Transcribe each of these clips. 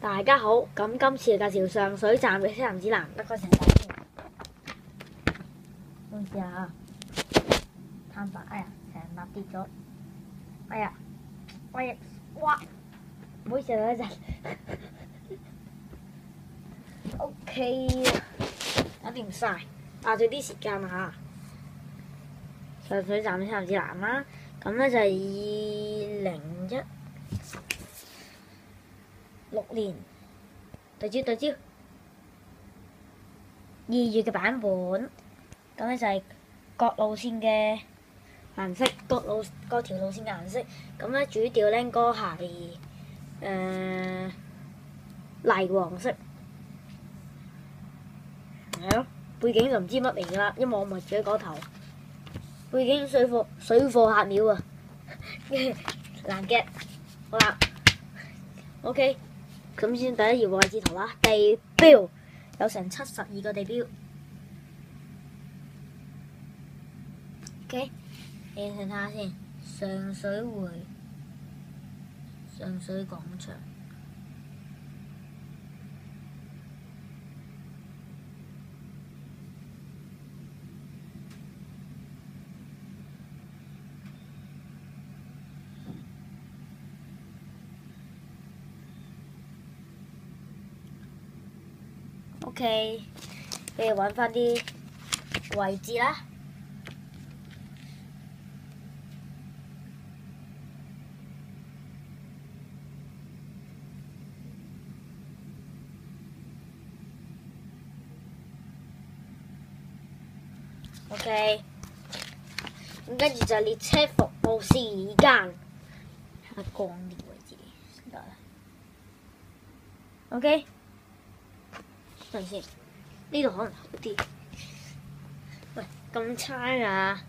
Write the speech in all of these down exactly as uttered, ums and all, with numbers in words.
大家好，咁今次介紹上水站嘅西行指南，得個成大先。唔好意思啊，坦白，哎呀，成粒跌咗，哎呀，哎呀，哇，唔好意思啊，一陣。O K， 搞掂晒，壓住啲時間啊！上水站嘅西行指南啦，咁咧就係二零一六年對焦對焦二月嘅版本，咁咧就係各路線嘅顏色，各路各條路線嘅顏色。咁咧主調咧應該係誒泥黃色，係咯。背景就唔知乜嚟㗎啦，因為我咪住喺嗰頭。背景水貨水貨客廟啊，難 get。好啦 ，OK。咁先第一頁位置圖啦，地標有成七十二個地標。OK， 你睇下先，上水匯、上水廣場。OK， 你哋揾翻啲位置啦。OK， 咁跟住就列車服務時間，睇下光啲位置先得啦。OK。等先，呢度可能好啲。喂，咁差啊！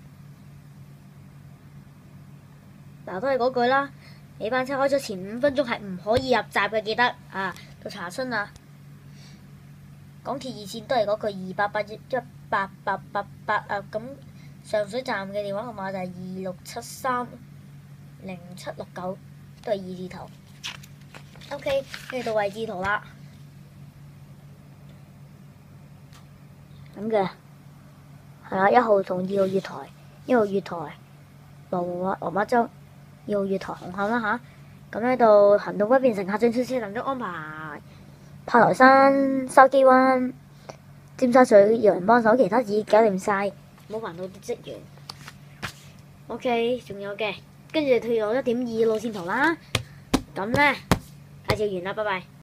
嗱，都係嗰句啦。你班車開咗前五分鐘係唔可以入閘嘅，記得啊！到查詢啊。港鐵二線都係嗰句二八八一一八八八八啊。咁上水站嘅電話號碼就係二六七三零七六九，都係二字頭。OK， 跟住到位置圖啦。咁嘅係啦，一號同二號月台，一號月台羅馬羅馬洲，二號月台紅磡啦吓。咁喺度行動不便乘客進出車站中安排。炮台山、筲箕灣、尖沙咀有人幫手，其他已搞掂晒，冇煩到啲職員。OK， 仲有嘅，跟住退到一點二路線圖啦。咁咧介紹完啦，拜拜。